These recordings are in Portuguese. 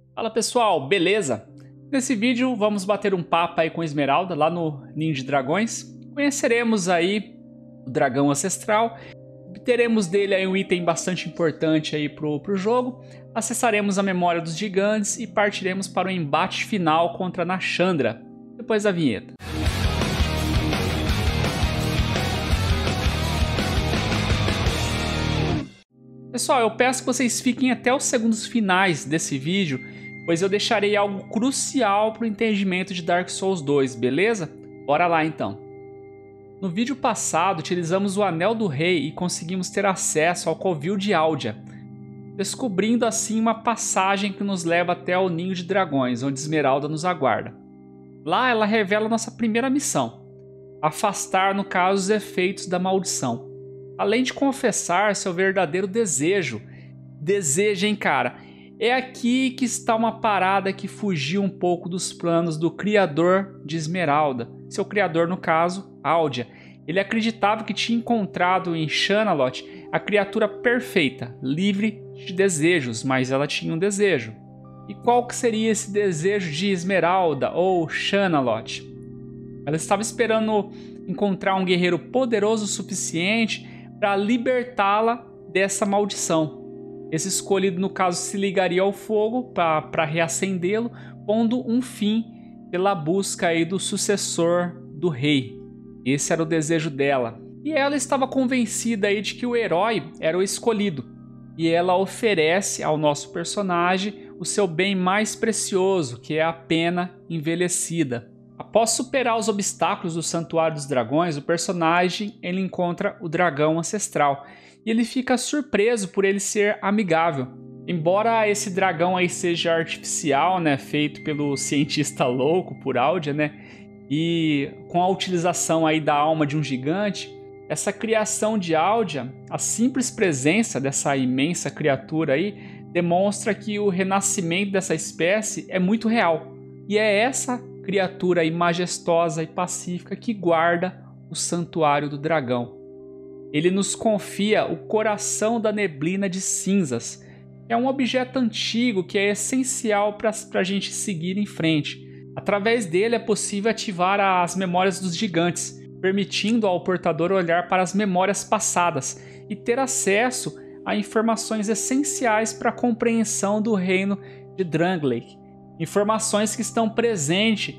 Fala pessoal, beleza? Nesse vídeo vamos bater um papo aí com Esmeralda lá no Ninho de Dragões. Conheceremos aí o dragão ancestral, obteremos dele aí um item bastante importante aí pro jogo, acessaremos a memória dos gigantes e partiremos para o embate final contra Nashandra, depois da vinheta. Pessoal, eu peço que vocês fiquem até os segundos finais desse vídeo, pois eu deixarei algo crucial para o entendimento de Dark Souls 2, beleza? Bora lá então. No vídeo passado, utilizamos o Anel do Rei e conseguimos ter acesso ao Covil de Aldia, descobrindo assim uma passagem que nos leva até o Ninho de Dragões, onde Esmeralda nos aguarda. Lá ela revela nossa primeira missão, afastar no caso os efeitos da maldição, além de confessar seu verdadeiro desejo. Desejo, hein, cara? É aqui que está uma parada que fugiu um pouco dos planos do criador de Esmeralda. Seu criador, no caso, Aldia. Ele acreditava que tinha encontrado em Shanalot a criatura perfeita, livre de desejos, mas ela tinha um desejo. E qual que seria esse desejo de Esmeralda ou Shanalot? Ela estava esperando encontrar um guerreiro poderoso o suficiente para libertá-la dessa maldição. Esse escolhido, no caso, se ligaria ao fogo para reacendê-lo, pondo um fim pela busca aí do sucessor do rei. Esse era o desejo dela. E ela estava convencida aí de que o herói era o escolhido. E ela oferece ao nosso personagem o seu bem mais precioso, que é a pena envelhecida. Após superar os obstáculos do Santuário dos Dragões, o personagem ele encontra o dragão ancestral. E ele fica surpreso por ele ser amigável. Embora esse dragão aí seja artificial, né, feito pelo cientista louco por Aldia, né, e com a utilização aí da alma de um gigante, essa criação de Aldia, a simples presença dessa imensa criatura aí, demonstra que o renascimento dessa espécie é muito real. E é essa criatura aí majestosa e pacífica que guarda o Santuário do Dragão. Ele nos confia o coração da neblina de cinzas. É um objeto antigo que é essencial para a gente seguir em frente. Através dele é possível ativar as memórias dos gigantes, permitindo ao portador olhar para as memórias passadas e ter acesso a informações essenciais para a compreensão do reino de Drangleic. Informações que estão presentes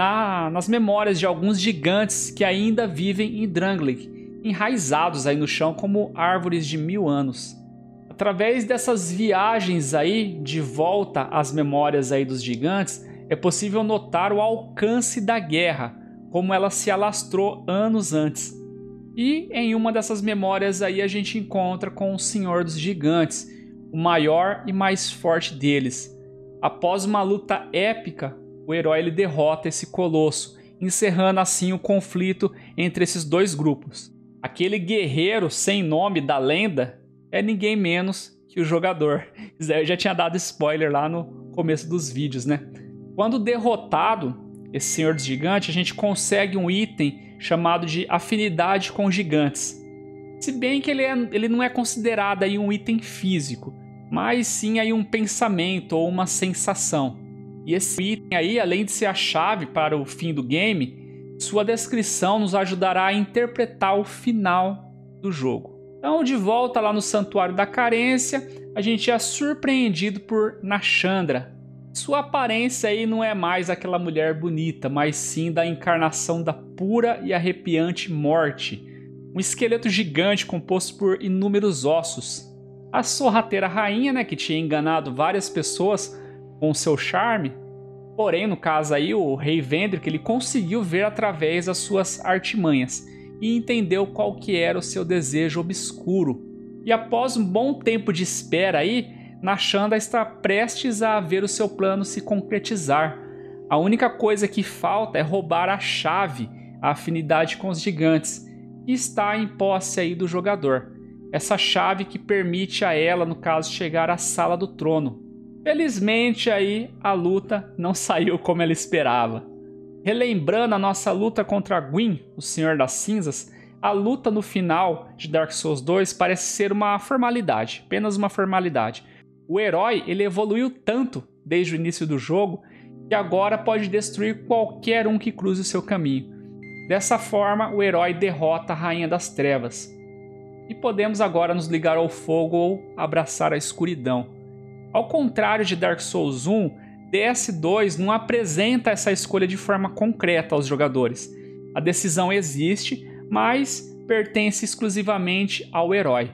nas memórias de alguns gigantes que ainda vivem em Drangleic, enraizados aí no chão como árvores de 1000 anos. Através dessas viagens aí de volta às memórias aí dos gigantes, é possível notar o alcance da guerra, como ela se alastrou anos antes. E em uma dessas memórias aí a gente encontra com o Senhor dos Gigantes, o maior e mais forte deles. Após uma luta épica, o herói ele derrota esse colosso, encerrando assim o conflito entre esses dois grupos. Aquele guerreiro sem nome da lenda é ninguém menos que o jogador. Eu já tinha dado spoiler lá no começo dos vídeos, né? Quando derrotado esse Senhor dos Gigantes, a gente consegue um item chamado de Afinidade com Gigantes. Se bem que ele não é considerado aí um item físico, mas sim aí um pensamento ou uma sensação. E esse item aí, além de ser a chave para o fim do game, sua descrição nos ajudará a interpretar o final do jogo. Então, de volta lá no Santuário da Carência, a gente é surpreendido por Nashandra. Sua aparência aí não é mais aquela mulher bonita, mas sim da encarnação da pura e arrepiante morte. Um esqueleto gigante composto por inúmeros ossos. A sorrateira rainha, né, que tinha enganado várias pessoas com seu charme. Porém, no caso aí, o rei Vendrick, ele conseguiu ver através das suas artimanhas e entendeu qual que era o seu desejo obscuro. E após um bom tempo de espera aí, Nashandra está prestes a ver o seu plano se concretizar. A única coisa que falta é roubar a chave, a afinidade com os gigantes, que está em posse aí do jogador. Essa chave que permite a ela, no caso, chegar à Sala do Trono. Felizmente aí a luta não saiu como ela esperava. Relembrando a nossa luta contra Gwyn, o Senhor das Cinzas, a luta no final de Dark Souls 2 parece ser uma formalidade, apenas uma formalidade. O herói ele evoluiu tanto desde o início do jogo que agora pode destruir qualquer um que cruze o seu caminho. Dessa forma, o herói derrota a Rainha das Trevas. E podemos agora nos ligar ao fogo ou abraçar a escuridão. Ao contrário de Dark Souls 1, DS2 não apresenta essa escolha de forma concreta aos jogadores. A decisão existe, mas pertence exclusivamente ao herói.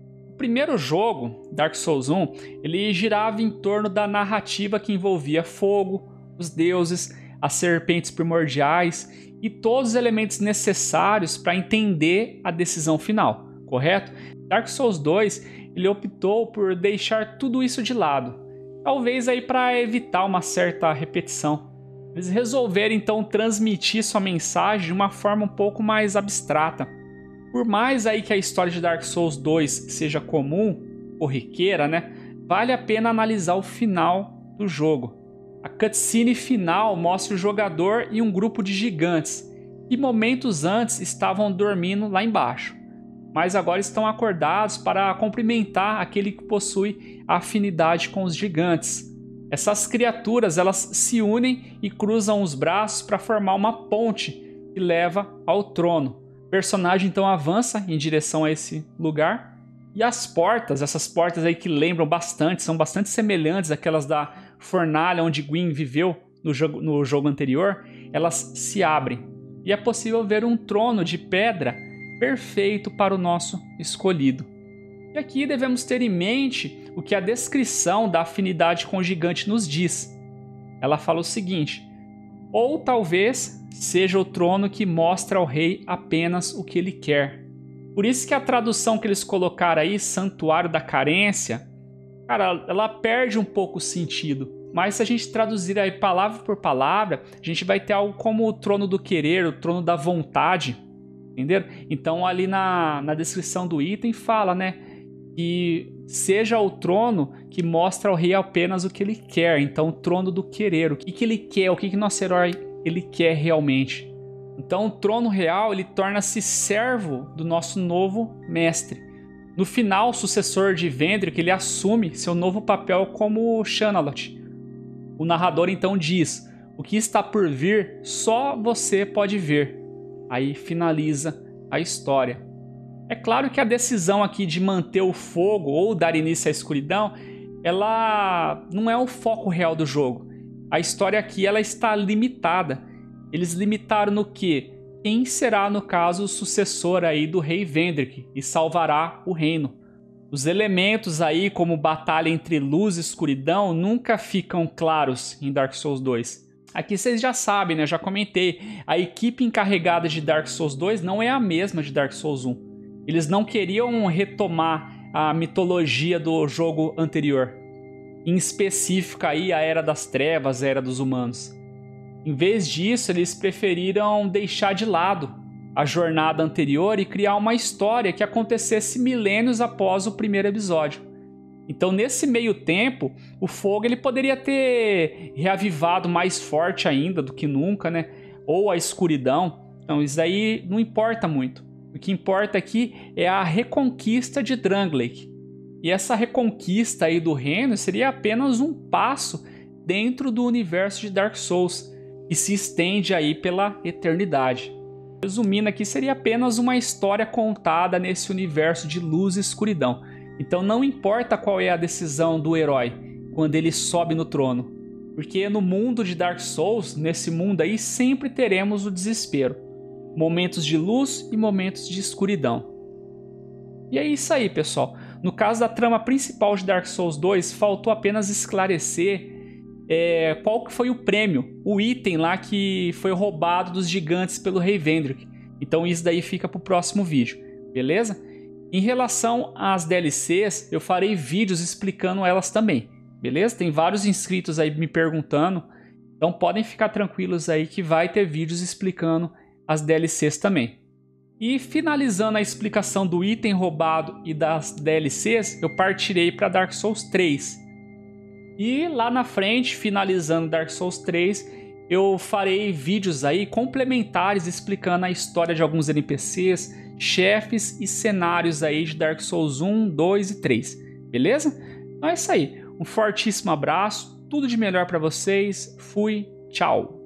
O primeiro jogo, Dark Souls 1, ele girava em torno da narrativa que envolvia fogo, os deuses, as serpentes primordiais e todos os elementos necessários para entender a decisão final, correto? Dark Souls 2, ele optou por deixar tudo isso de lado, talvez aí para evitar uma certa repetição. Eles resolveram então transmitir sua mensagem de uma forma um pouco mais abstrata. Por mais aí que a história de Dark Souls 2 seja comum, corriqueira, né? Vale a pena analisar o final do jogo. A cutscene final mostra o jogador e um grupo de gigantes, que momentos antes estavam dormindo lá embaixo, mas agora estão acordados para cumprimentar aquele que possui afinidade com os gigantes. Essas criaturas elas se unem e cruzam os braços para formar uma ponte que leva ao trono. O personagem então avança em direção a esse lugar e as portas, essas portas aí que lembram bastante, são bastante semelhantes àquelas da fornalha onde Gwyn viveu no jogo anterior, elas se abrem e é possível ver um trono de pedra perfeito para o nosso escolhido. E aqui devemos ter em mente o que a descrição da afinidade com o gigante nos diz. Ela fala o seguinte: ou talvez seja o trono que mostra ao rei apenas o que ele quer. Por isso que a tradução que eles colocaram aí, Santuário da Carência, cara, ela perde um pouco o sentido. Mas se a gente traduzir aí palavra por palavra, a gente vai ter algo como o trono do querer, o trono da vontade, entenderam? Então ali na descrição do item fala, né, que seja o trono que mostra ao rei apenas o que ele quer. Então o trono do querer, o que ele quer, o que nosso herói ele quer realmente. Então o trono real ele torna-se servo do nosso novo mestre. No final, o sucessor de Vendrick ele assume seu novo papel como Shanalot. O narrador então diz: o que está por vir só você pode ver. Aí finaliza a história. É claro que a decisão aqui de manter o fogo ou dar início à escuridão, ela não é o foco real do jogo. A história aqui ela está limitada. Eles limitaram no que? Quem será, no caso, o sucessor aí do rei Vendrick e salvará o reino. Os elementos aí, como batalha entre luz e escuridão, nunca ficam claros em Dark Souls 2. Aqui vocês já sabem, né? Eu já comentei. A equipe encarregada de Dark Souls 2 não é a mesma de Dark Souls 1. Eles não queriam retomar a mitologia do jogo anterior. Em específico aí a Era das Trevas, a Era dos Humanos. Em vez disso, eles preferiram deixar de lado a jornada anterior e criar uma história que acontecesse milênios após o primeiro episódio. Então, nesse meio tempo, o fogo ele poderia ter reavivado mais forte ainda do que nunca, né? Ou a escuridão. Então, isso aí não importa muito. O que importa aqui é a reconquista de Drangleic. E essa reconquista aí do reino seria apenas um passo dentro do universo de Dark Souls, que se estende aí pela eternidade. Resumindo aqui, seria apenas uma história contada nesse universo de luz e escuridão. Então não importa qual é a decisão do herói quando ele sobe no trono, porque no mundo de Dark Souls, nesse mundo aí, sempre teremos o desespero. Momentos de luz e momentos de escuridão. E é isso aí, pessoal. No caso da trama principal de Dark Souls 2, faltou apenas esclarecer qual que foi o prêmio, o item lá que foi roubado dos gigantes pelo rei Vendrick. Então isso daí fica para o próximo vídeo, beleza? Em relação às DLCs, eu farei vídeos explicando elas também, beleza? Tem vários inscritos aí me perguntando, então podem ficar tranquilos aí que vai ter vídeos explicando as DLCs também. E finalizando a explicação do item roubado e das DLCs, eu partirei para Dark Souls 3. E lá na frente, finalizando Dark Souls 3, eu farei vídeos aí complementares explicando a história de alguns NPCs, chefes e cenários aí de Dark Souls 1, 2 e 3. Beleza? Então é isso aí. Um fortíssimo abraço, tudo de melhor para vocês. Fui, tchau!